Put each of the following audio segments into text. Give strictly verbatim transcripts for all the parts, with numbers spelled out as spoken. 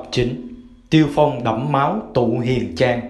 chính. Tiêu phong đẫm máu tụ hiền trang.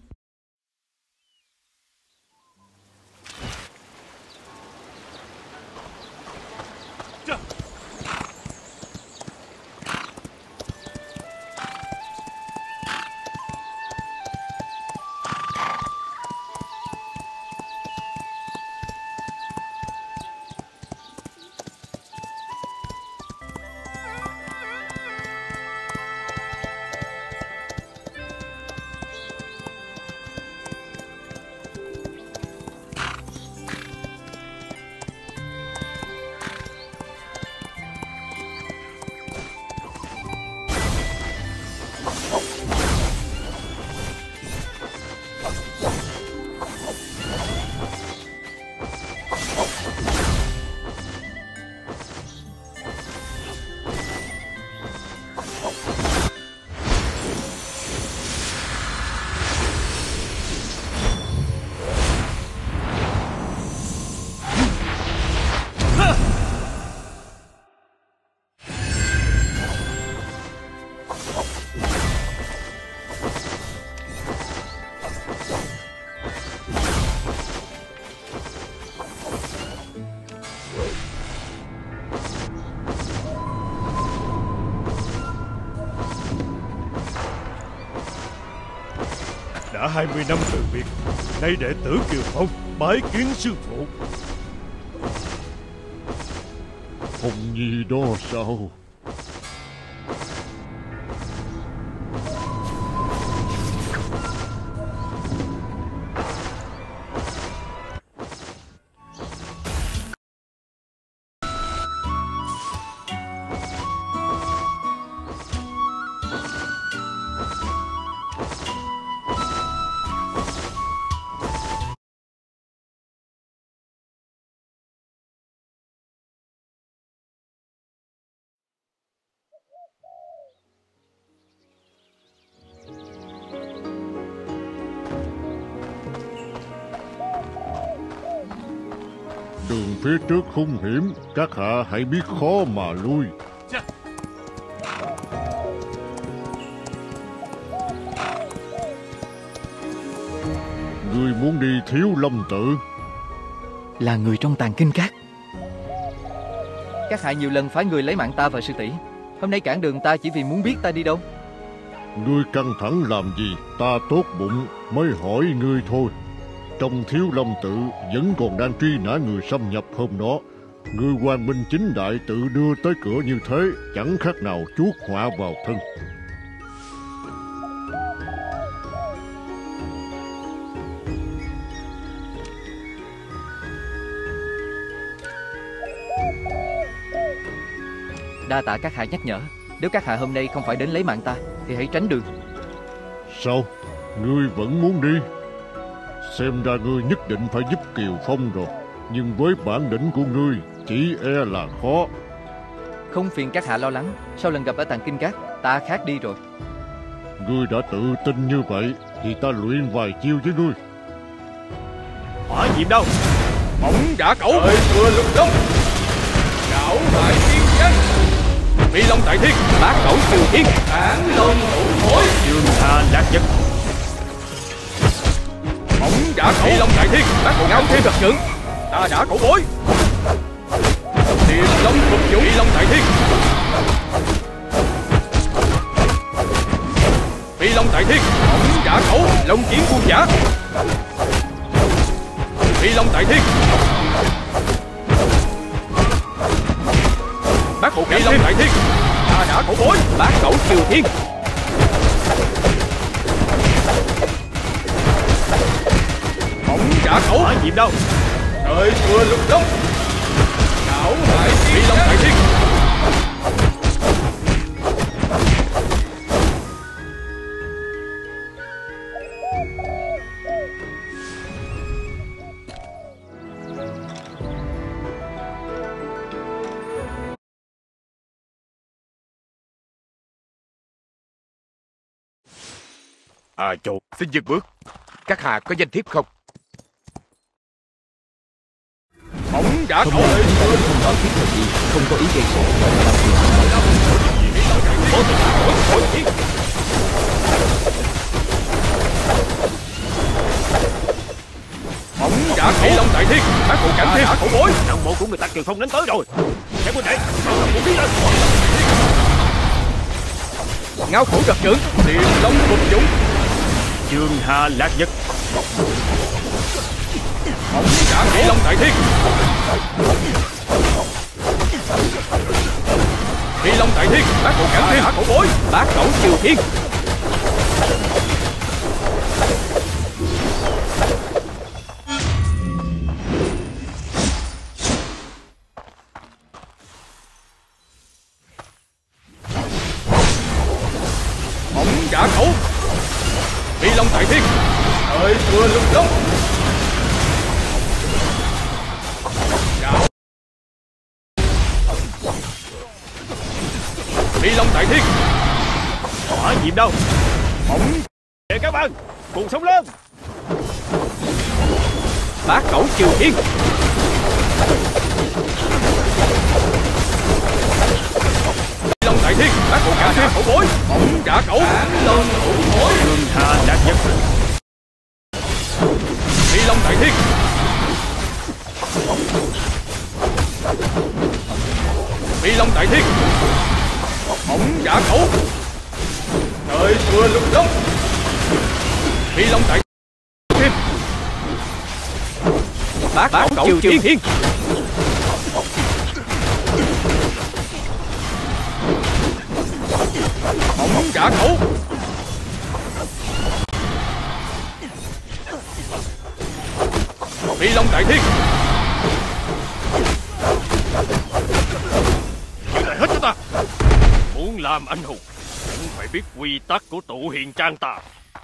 Đã hai mươi năm từ biệt, nay đệ tử Kiều Phong bái kiến sư phụ. Phong Nhi đó sao? Đường phía trước hung hiểm, các hạ hãy biết khó mà lui. Người muốn đi Thiếu Lâm Tự? Là người trong Tàng Kinh Các. Các hạ nhiều lần phái người lấy mạng ta và sư tỷ. Hôm nay cản đường ta chỉ vì muốn biết ta đi đâu. Ngươi căng thẳng làm gì? Ta tốt bụng mới hỏi ngươi thôi. Trong Thiếu Lâm Tự vẫn còn đang truy nã người xâm nhập hôm đó. Ngươi quang minh chính đại tự đưa tới cửa như thế, chẳng khác nào chuốc họa vào thân. Đa tạ các hạ nhắc nhở. Nếu các hạ hôm nay không phải đến lấy mạng ta thì hãy tránh đường. Sao? Ngươi vẫn muốn đi? Xem ra ngươi nhất định phải giúp Kiều Phong rồi. Nhưng với bản lĩnh của ngươi, chỉ e là khó. Không phiền các hạ lo lắng. Sau lần gặp ở Tàng Kinh Các, ta khác đi rồi. Ngươi đã tự tin như vậy thì ta luyện vài chiêu với ngươi. Hỏa diệm đâu? Bóng giả cẩu. Trời vừa lục đông. Cảo đại tiên nhân. Phi long tại thiên. Bát cẩu triều thiên. Tản long hữu thối. Dương tha lạc vật. Bóng giả cẩu. Phi long tại thiên. Bát ngao thiên thật trưởng. Ta đã cẩu bối. Tiềm long phục vụ. Phi long tại thiên. Phi long tại thiên. Bóng giả cẩu. Long chiến quân giả. Phi long tại thiên. Bác bộ Phi long tại thiên. Ta đã cẩu bối. Bát cẩu triều thiên. Bóng giả cẩu. Hỏa diệm đâu? Trời vừa lục đông. Cảo đại tiên Phi long tại thiên. À chồ, xin dừng bước. Các hạ có danh thiếp không? Bóng giả cẩu. Không có ý gây sự. Bóng giả Thủy Long Đại Thiên, bác bộ cảnh thiên, cổ bối. Trận bộ của người ta Kiều Phong đến tới rồi. Các huynh đệ, mở rộng vũ khí lên. Ngao khổ gặp trưởng, Tiềm Long phục dũng. Chương Hà Lạc Nhật. Bóng giả Thủy Long Đại Thiên. Thủy Long Đại Thiên, bác bộ cảnh thiên, cổ bối. Bác cẩu Triều Thiên. Giả cẩu Phi Long Đại Thiên, thời vừa lục long. Phi Long Đại Thiên, Hỏa diệm đâu? bóng Để các bạn cùng sống lên. bát cẩu Triều Thiên. Phi Long Đại Thiên, bát bộ cả thiên, cổ bối. Bóng giả cẩu Long cổ bối. Chương Hà Lạc Nhật. Phi Long Đại Thiên. Phi Long Đại Thiên, bóng giả cẩu thời vừa lục long. Phi Long Đại Thiên, bát cẩu Triều Thiên. Thiên. Bóng giả cẩu Phi Long Đại Thiên. Giữ lại hết cho ta. Muốn làm anh hùng cũng phải biết quy tắc của tụ hiền trang ta.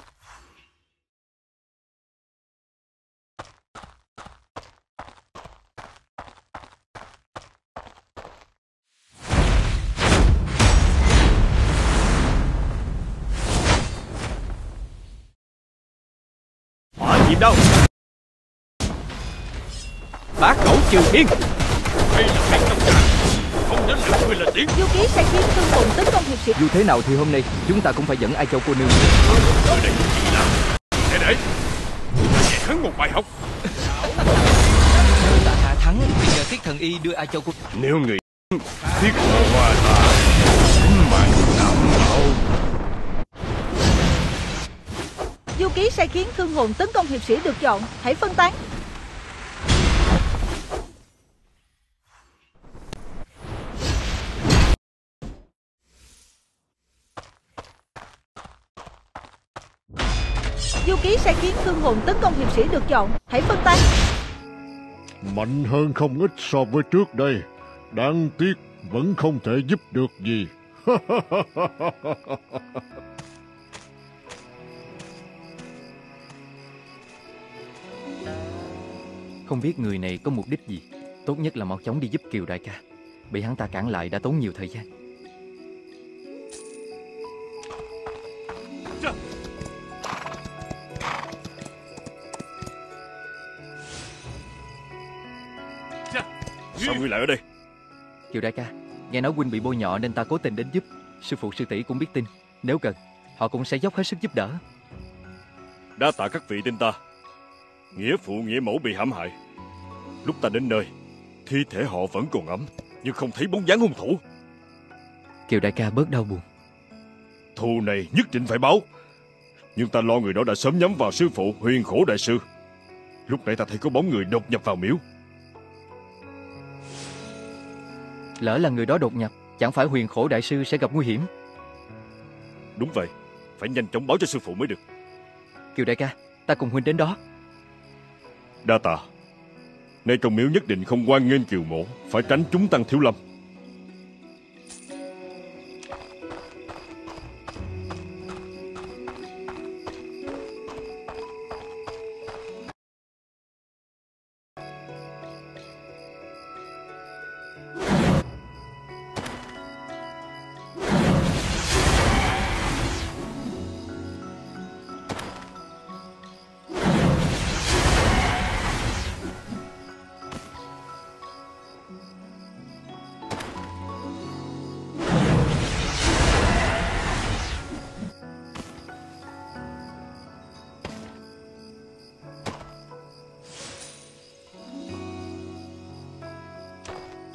Hỏa diệm đâu? Bát cẩu Triều Thiên. Đây là phép trong tràng, không đến lượt ngươi là tiếng. Du ký sai khiến thương cùng tấn công hiệp sĩ. Dù thế nào thì hôm nay chúng ta cũng phải dẫn Ai Châu cô nương. Ở đây chỉ là để để ta dạy hắn một bài học. Ta hạ thắng vì nhờ Thiết Thần Y đưa Ai Châu cô. Nếu người thiết hộ hoa ta tính mạng đảm bảo. Du ký sai khiến thương hồn tấn công hiệp sĩ được chọn, hãy phân tán. Du ký sai khiến thương hồn tấn công hiệp sĩ được chọn, hãy phân tán. Mạnh hơn không ít so với trước đây. Đáng tiếc vẫn không thể giúp được gì. Không biết người này có mục đích gì. Tốt nhất là mau chóng đi giúp Kiều đại ca. Bị hắn ta cản lại đã tốn nhiều thời gian. Sao ngươi lại ở đây? Kiều đại ca, nghe nói huynh bị bôi nhọ nên ta cố tình đến giúp. Sư phụ sư tỷ cũng biết tin. Nếu cần, họ cũng sẽ dốc hết sức giúp đỡ. Đa tạ các vị tin ta. Nghĩa phụ nghĩa mẫu bị hãm hại. Lúc ta đến nơi, thi thể họ vẫn còn ấm, nhưng không thấy bóng dáng hung thủ. Kiều đại ca bớt đau buồn. Thù này nhất định phải báo. Nhưng ta lo người đó đã sớm nhắm vào sư phụ Huyền Khổ đại sư. Lúc nãy ta thấy có bóng người đột nhập vào miếu. Lỡ là người đó đột nhập, chẳng phải Huyền Khổ đại sư sẽ gặp nguy hiểm. Đúng vậy, phải nhanh chóng báo cho sư phụ mới được. Kiều đại ca, ta cùng huynh đến đó. Đa tạ. Nay trong miếu nhất định không hoan nghênh Kiều mộ, phải tránh chúng tăng thiếu lâm.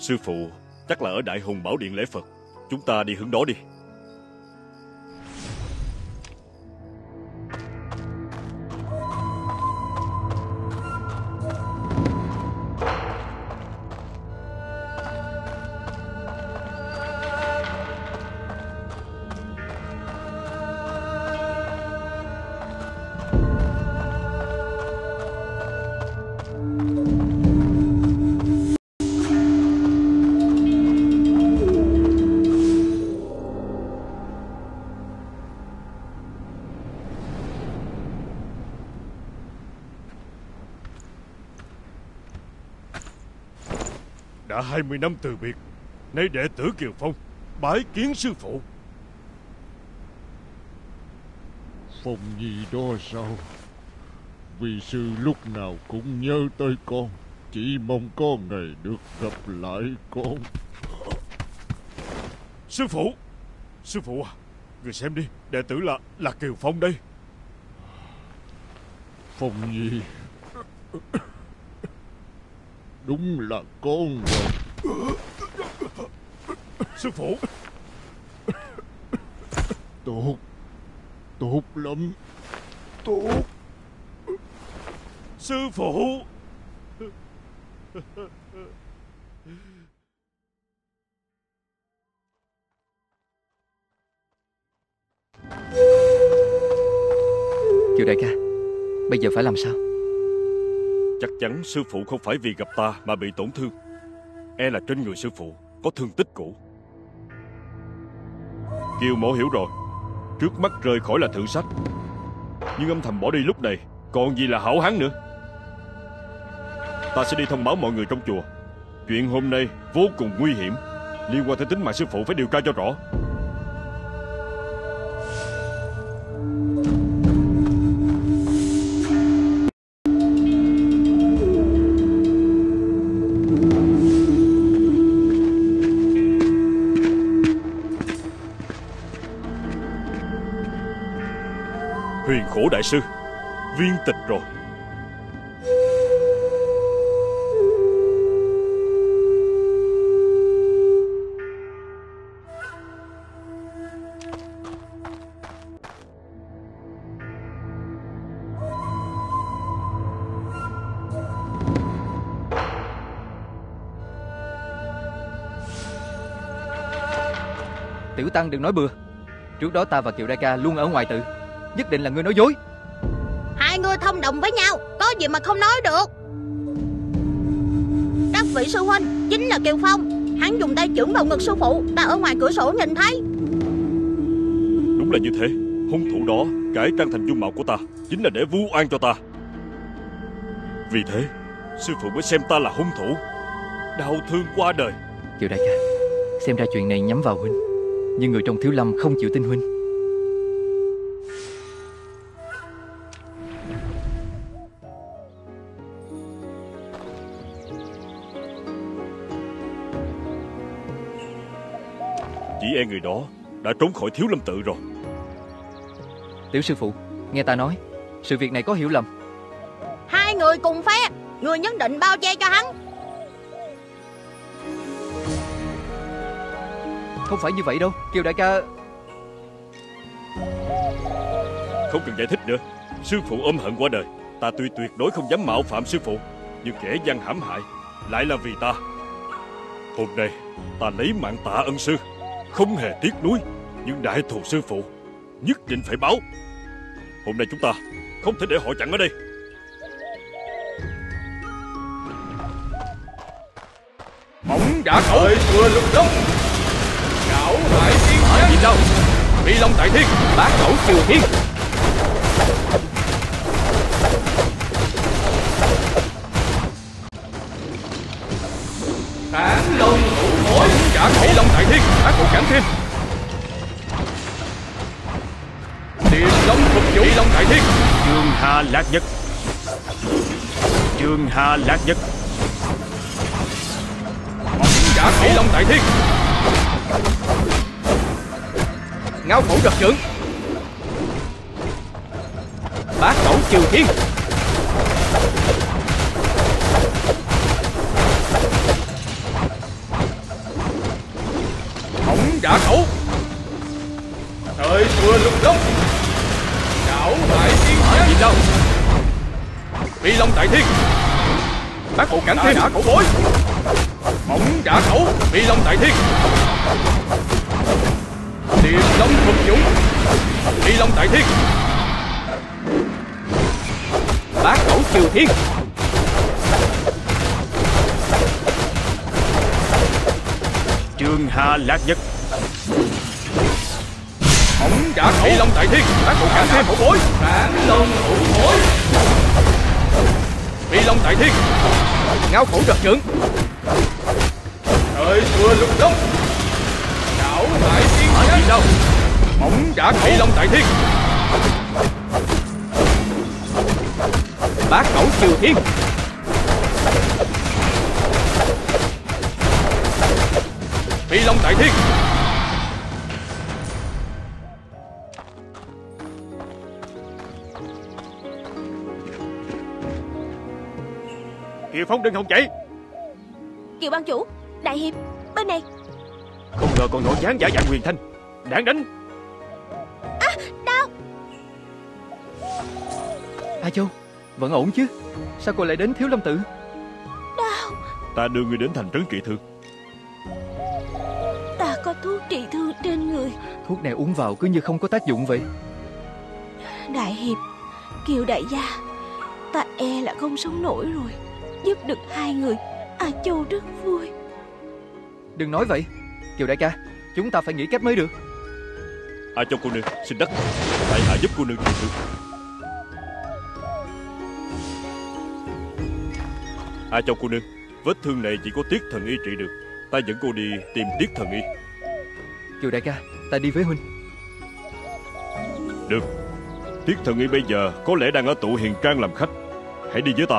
Sư phụ chắc là ở Đại Hùng Bảo Điện lễ Phật. Chúng ta đi hướng đó đi. Đã hai mươi năm từ biệt, nay đệ tử Kiều Phong bái kiến sư phụ. Phong Nhi đó sao? Vì sư lúc nào cũng nhớ tới con, chỉ mong có ngày được gặp lại con. Sư phụ, sư phụ à, người xem đi, đệ tử là là Kiều Phong đây. Phong Nhi, đúng là con rồi. Sư phụ, tốt, tốt lắm, tốt. Sư phụ. Kiều đại ca, bây giờ phải làm sao? Chắc chắn sư phụ không phải vì gặp ta mà bị tổn thương. E là trên người sư phụ có thương tích cũ. Kiều mộ hiểu rồi. Trước mắt rời khỏi là thượng sách, nhưng âm thầm bỏ đi lúc này còn gì là hảo hán nữa. Ta sẽ đi thông báo mọi người trong chùa, chuyện hôm nay vô cùng nguy hiểm, liên quan tới tính mạng sư phụ, phải điều tra cho rõ. Huyền Khổ đại sư viên tịch rồi. Tiểu tăng đừng nói bừa. Trước đó ta và Kiều đại ca luôn ở ngoài tự, nhất định là ngươi nói dối. Hai người thông đồng với nhau, có gì mà không nói được. Các vị sư huynh chính là Kiều Phong. Hắn dùng tay chưởng vào ngực sư phụ, ta ở ngoài cửa sổ nhìn thấy. Đúng là như thế. Hung thủ đó cải trang thành dung mạo của ta chính là để vu oan cho ta. Vì thế sư phụ mới xem ta là hung thủ, đau thương qua đời. Kiều đại ca, xem ra chuyện này nhắm vào huynh, nhưng người trong Thiếu Lâm không chịu tin huynh. Chỉ e người đó đã trốn khỏi Thiếu Lâm tự rồi. Tiểu sư phụ, nghe ta nói, sự việc này có hiểu lầm. Hai người cùng phe, người nhất định bao che cho hắn. Không phải như vậy đâu, Kiều đại ca. Không cần giải thích nữa. Sư phụ ôm hận qua đời, ta tuy tuyệt đối không dám mạo phạm sư phụ, nhưng kẻ gian hãm hại lại là vì ta. Hôm nay ta lấy mạng tạ ân sư, không hề tiếc nuối, nhưng đại thù sư phụ nhất định phải báo. Hôm nay chúng ta không thể để họ chặn ở đây. Bóng đã khởi vừa lục đông, gạo hải tiên nhân gì đâu. Phi Long tại thiên, bát cẩu trừ thiên. Tán long thủ mỗi trả Phi Long tại thiên, bát cẩu cản thiên. Điềm long phục vụ Phi Long tại thiên. Trường Hà Lạc Nhất, Trường Hà Lạc Nhất. Bóng trả Phi Long tại thiên. Ngao khổ đập trưởng, bát cẩu trừ thiên. giả cẩu. Thời vừa lục lông. Chảo đại tiên giác. Gì đâu? Phi long tại thiên. Bác bộ cảnh thiên giả cổ bối. Bổng giả cẩu. Phi long tại thiên. Điềm long thuật dũng. Phi long tại thiên. Bác cẩu triều thiên. Trường Hà Lạc Nhật. Bổng giả cẩu. Phi long tại thiên. Bác bộ cảnh thiên cổ bối. Phản long thủ bối. Phi long tại thiên. Ngao khổ trật trượng. Thời vừa lục lông. Chảo đại tiên giác. Gì đâu? Bổng giả cẩu. Phi long tại thiên. Bác cẩu triều thiên. Phi long tại thiên. Kiều Phong đừng hòng chạy. Kiều ban chủ, đại hiệp, bên này. Không ngờ còn nội gián giả dạng huyền thanh. Đáng đánh. À, đau. A Châu, vẫn ổn chứ? Sao cô lại đến Thiếu Lâm Tự? Đau. Ta đưa người đến thành trấn trị thương. Ta có thuốc trị thương trên người. Thuốc này uống vào cứ như không có tác dụng vậy. Đại hiệp, Kiều đại gia, ta e là không sống nổi rồi. Giúp được hai người, A Châu rất vui. Đừng nói vậy Kiều đại ca, chúng ta phải nghĩ cách mới được. A Châu cô nương, xin đất, tại hạ giúp cô nương trị thương. A Châu cô nương, vết thương này chỉ có Tiết thần y trị được. Ta dẫn cô đi tìm Tiết thần y. Kiều đại ca, ta đi với huynh. Được. Tiết thần y bây giờ có lẽ đang ở tụ hiền trang làm khách. Hãy đi với ta.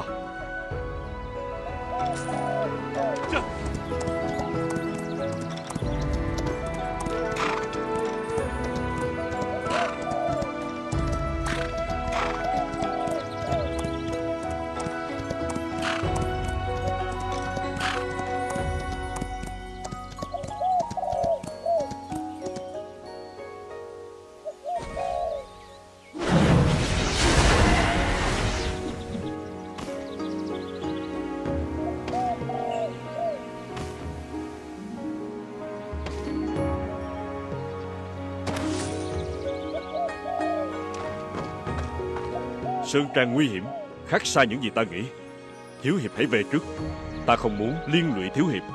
Sơn trang nguy hiểm, khác xa những gì ta nghĩ. Thiếu hiệp hãy về trước. Ta không muốn liên lụy thiếu hiệp.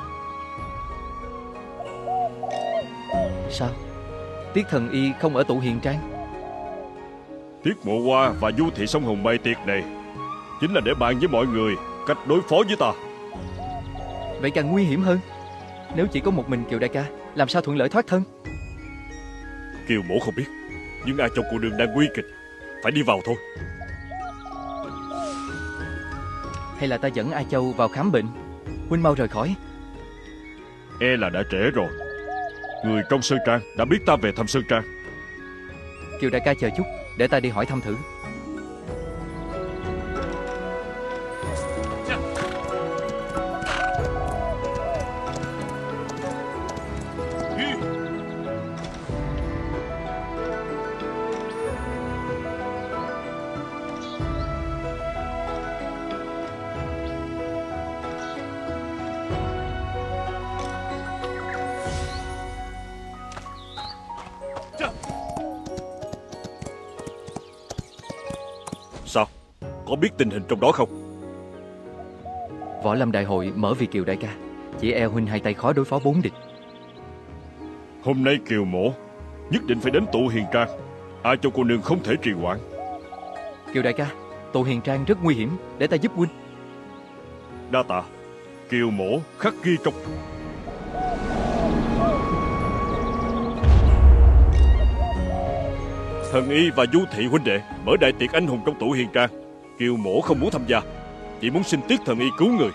Sao? Tiết thần y không ở tụ hiền trang? Tiết Mộ Hoa và Du Thị Sông Hồng bày tiệc này chính là để bàn với mọi người cách đối phó với ta. Vậy càng nguy hiểm hơn. Nếu chỉ có một mình Kiều đại ca, làm sao thuận lợi thoát thân? Kiều mổ không biết, nhưng A Châu cô nương đang nguy kịch, phải đi vào thôi. Hay là ta dẫn A Châu vào khám bệnh? Huynh mau rời khỏi. E là đã trễ rồi. Người trong Sơn Trang đã biết ta về thăm Sơn Trang. Kiều đại ca chờ chút, để ta đi hỏi thăm thử. Sao? Có biết tình hình trong đó không? Võ Lâm Đại hội mở vì Kiều đại ca, chỉ e huynh hai tay khó đối phó bốn địch. Hôm nay Kiều mổ nhất định phải đến tụ hiền trang. A Châu cô nương không thể trì hoãn. Kiều đại ca, tụ hiền trang rất nguy hiểm, để ta giúp huynh. Đa tạ. Kiều mổ khắc ghi trong. Thần y và Du Thị huynh đệ mở đại tiệc anh hùng trong tụ hiền trang. Kiều mổ không muốn tham gia, chỉ muốn xin Tiết thần y cứu người.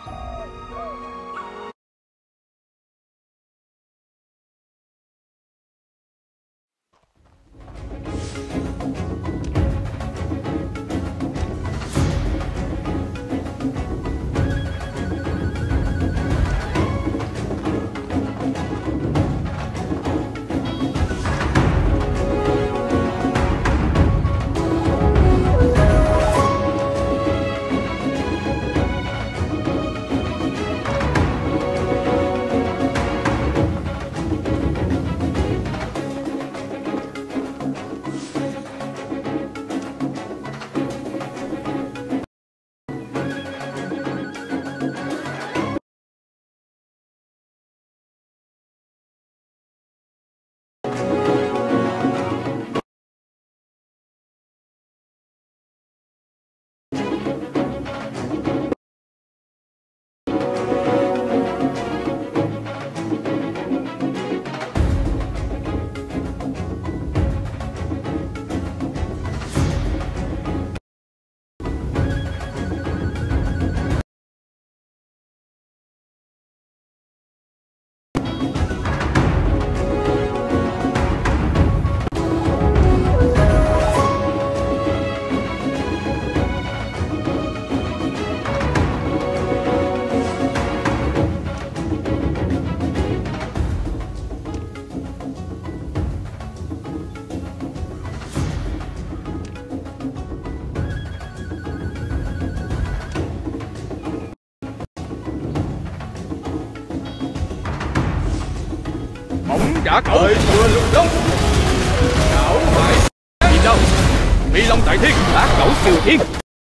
giả cẩu vừa lục long cẩu bại gì đâu phi long tại thiên bá cẩu kiều thiên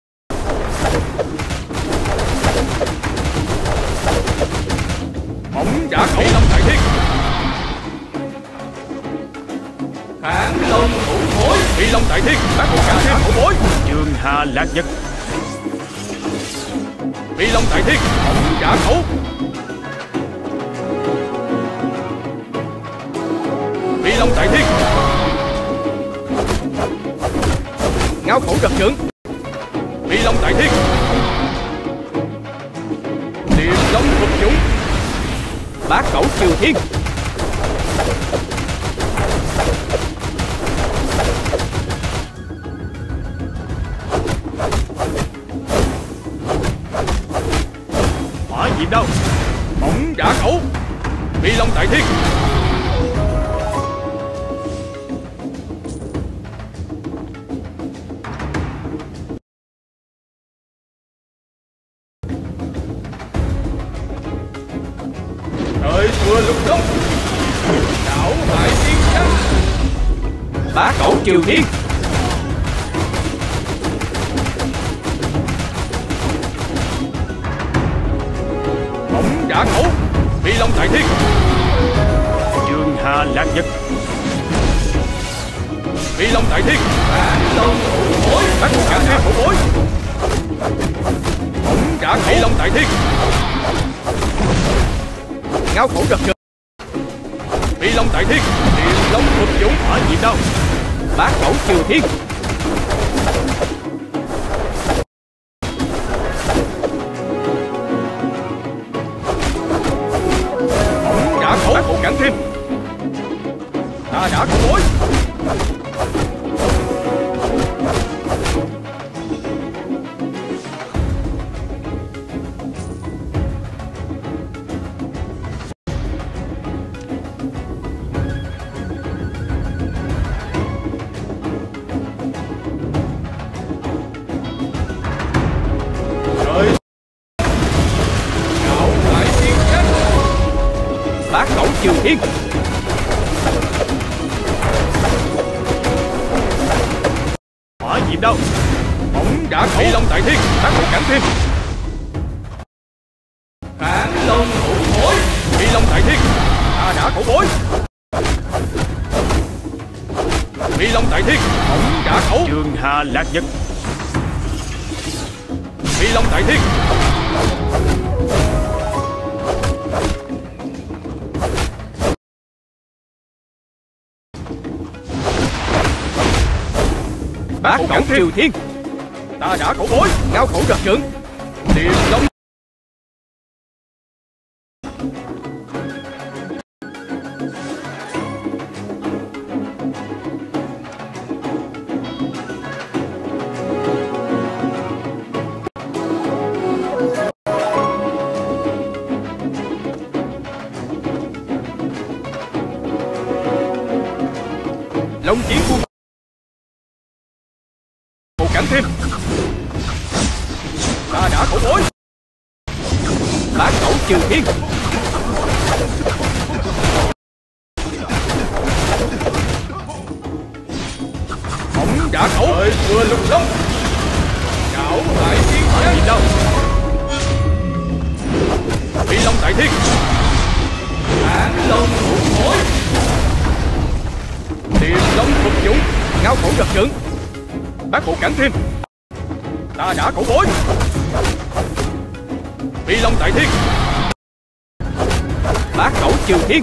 bóng giả cẩu phi long tại thiên kháng long hữu bối phi long tại thiên bá cẩu cản thiên hữu bối Trường Hà Lạc Nhật phi long tại thiên bóng giả cẩu phi long tại thiên ngao khẩu trật trưởng phi long tại thiên liềm long thuật dũng bá cẩu triều thiên hỏa diệm đâu bóng giả cẩu phi long tại thiên thời vừa lục long đảo hải tiên trắng bá cẩu triều thiên bóng giả cẩu phi long tại thiên Trường Hà Lạc Nhật phi long tại thiên kháng long hữu bối bá cẩu cản thiên hữu bối bóng giả phi long tại thiên ngao khẩu trật trưởng phi long tại thiên liềm long thuật dũng hỏa diệm đâu bá cẩu triều thiên bóng giả cẩu bá cẩu cản thiên ta đã cẩu bối bá cẩu triều thiên hỏa diệm đâu bóng giả phi long tại thiên bá cẩu cản thiên kháng long hữu bối phi long tại thiên ta đã cẩu bối phi long tại thiên bóng giả cẩu Trường Hà Lạc Nhật phi long tại thiên bá cẩu triều thiên ta đã cẩu bối ngao khẩu trật trưởng liềm long long chiến quân một cản thiên ta đã cẩu bối bá cẩu triều thiên bóng giả cẩu thời vừa lục long cẩu tại thiên gì đâu phi long tại thiên kháng long hữu bối liềm long thuật dũng ngao khẩu trật trưởng bá cẩu cản thiên ta đã cẩu bối phi long tại thiên bá cẩu triều thiên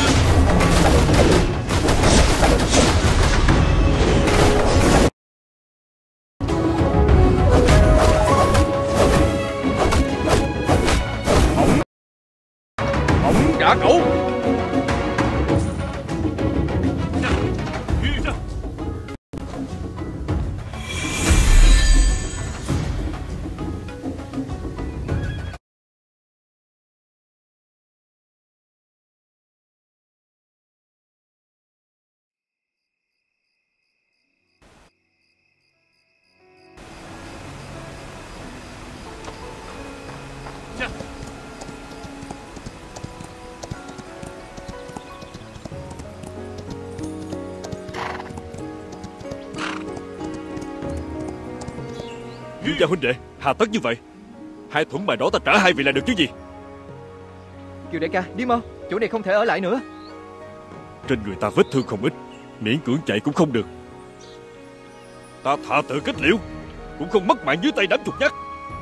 bóng bóng giả cẩu Kiều gia huynh đệ, hà tất như vậy? Hai thuẫn bài đó ta trả hai vị là được chứ gì? Kiều đại ca, đi mau, chỗ này không thể ở lại nữa. Trên người ta vết thương không ít, miễn cưỡng chạy cũng không được. Ta thà tự kết liễu, cũng không mất mạng dưới tay đám chuột nhắt.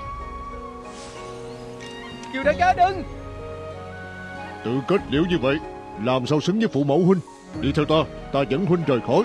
Kiều đại ca đừng! Tự kết liễu như vậy làm sao xứng với phụ mẫu huynh. Đi theo ta, ta dẫn huynh rời khỏi.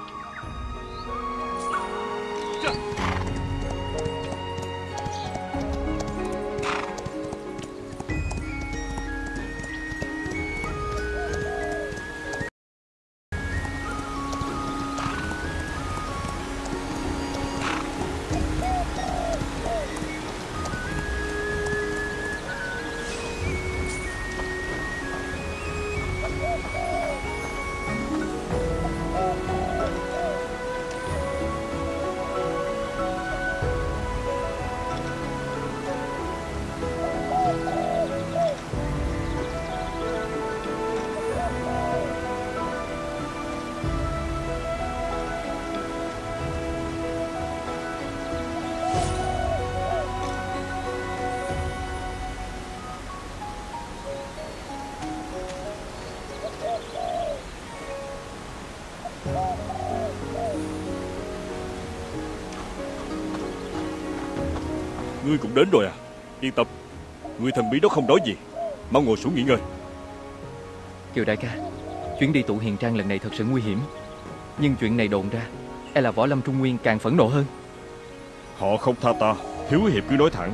Ngươi cũng đến rồi à? Yên tâm, người thần bí đó không nói gì. Mau ngồi xuống nghỉ ngơi. Kiều đại ca, chuyến đi tụ hiền trang lần này thật sự nguy hiểm. Nhưng chuyện này đồn ra, e là Võ Lâm Trung Nguyên càng phẫn nộ hơn. Họ không tha ta, thiếu hiệp cứ nói thẳng.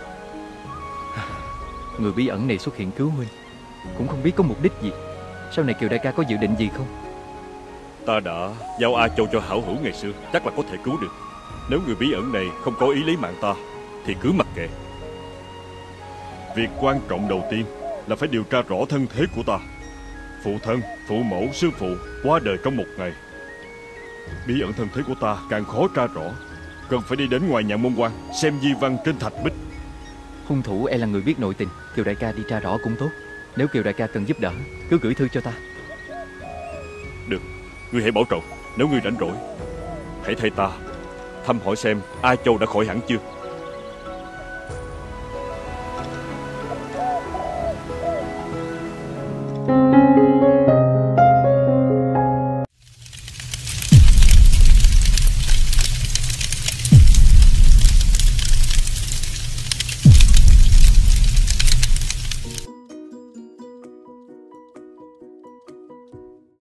Người bí ẩn này xuất hiện cứu huynh, cũng không biết có mục đích gì. Sau này Kiều đại ca có dự định gì không? Ta đã giao A Châu cho hảo hữu ngày xưa, chắc là có thể cứu được. Nếu người bí ẩn này không có ý lấy mạng ta thì cứ mặc kệ. Việc quan trọng đầu tiên là phải điều tra rõ thân thế của ta. Phụ thân, phụ mẫu, sư phụ qua đời trong một ngày. Bí ẩn thân thế của ta càng khó tra rõ, cần phải đi đến ngoài nhà môn quan xem di văn trên thạch bích. Hung thủ e là người biết nội tình, Kiều đại ca đi tra rõ cũng tốt. Nếu Kiều đại ca cần giúp đỡ, cứ gửi thư cho ta. Được, ngươi hãy bảo trọng. Nếu ngươi rảnh rỗi, hãy thay ta thăm hỏi xem A Châu đã khỏi hẳn chưa.